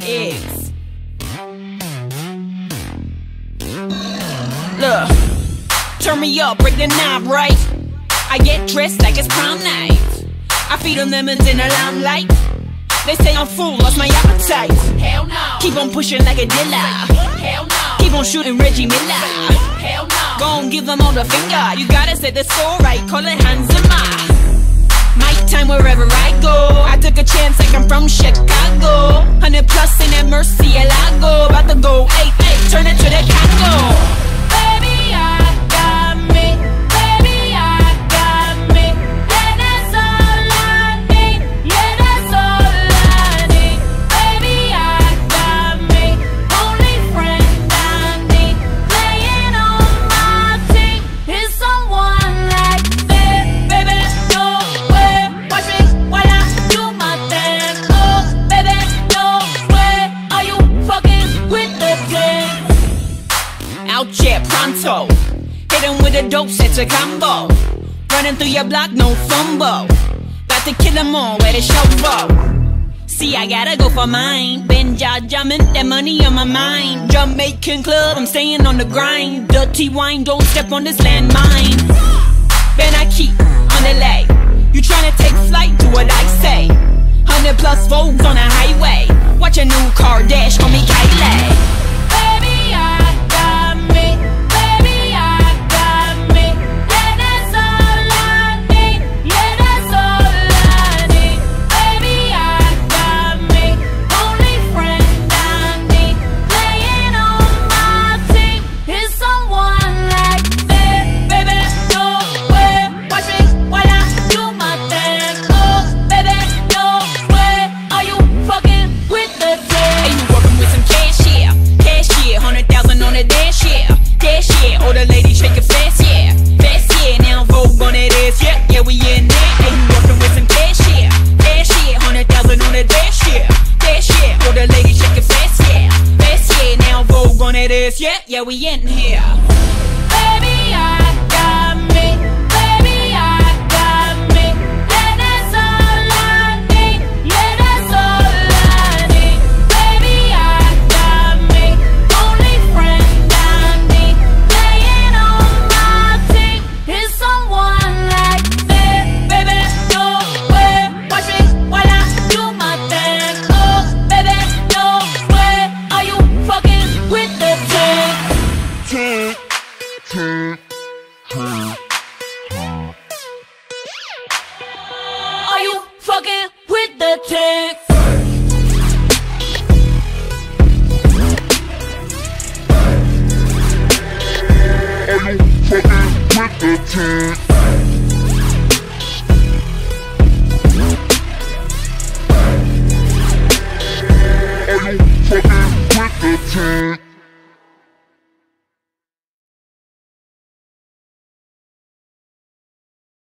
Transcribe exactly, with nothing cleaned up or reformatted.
is. Look, turn me up, break the knob, right? I get dressed like it's prom night. I feed them lemons in the limelight. They say I'm full, lost my appetite. Hell no. Keep on pushing like a dealer. Hell no. Keep on shooting Reggie Miller. Hell no. Gon' give them all the finger. You gotta set the score right, call it Hanzema. My time wherever I go. I took a chance like I'm from Chicago. Hundred plus in that Murcielago. About to go eight eight, turn it to the Congo. Baby, I got me. Baby, I got me. Yeah, that's all I need. Yeah, that's all I need. Baby, I got me. Only friend I need. Playing on my team is someone like me. Baby, no way. Watch me while I do my thing. Oh, baby, no way. Are you fucking with the thing? Out here pronto. Hit him with a dope, set a combo. Running through your block, no fumble. About to kill them all, where the show go. See, I gotta go for mine. Been jaw jumping, that money on my mind. Jamaican club, I'm staying on the grind. Dirty wine, don't step on this landmine. Ben I keep on the lay. You tryna take flight, do what I say. Hundred plus Vogues on the highway. Watch a new car dash on me, Kylie. Baby, I got me. Baby, I got me. Yeah, that's all I need. Yeah, that's all I need. Baby, I got me. Only friend I need. Playing on my team is someone like me. Baby, no way. Watch me while I do my thing. Oh, baby, no way. Are you fucking with the thing? Hey, you working with some cash, yeah. Cash, yeah. Hundred thousand on the dash, yeah. Dash, yeah. All the ladies shaking fast, yeah. Fast, yeah. Now Vogue on that ass, yeah. Yeah, we in there. Hey, you working with some cash, yeah. Cash, yeah. Hundred thousand on the dash, yeah. Dash, yeah. All the ladies shaking fast, yeah. Fast, yeah. Now Vogue on that ass, yeah. Yeah, we in here. Baby, I got me. Baby, I got me. Yeah, that's all I need. Yeah, that's all I need. Baby, I got me. Only friend I need. Playing on my team is someone like me. Baby, no way. Watch me while I do my thing. Oh, baby, no way. Are you fucking with the thing? Tick, tick, tick. Are you fucking with the tick? Are you fucking with the tick? Are you fucking with the tick?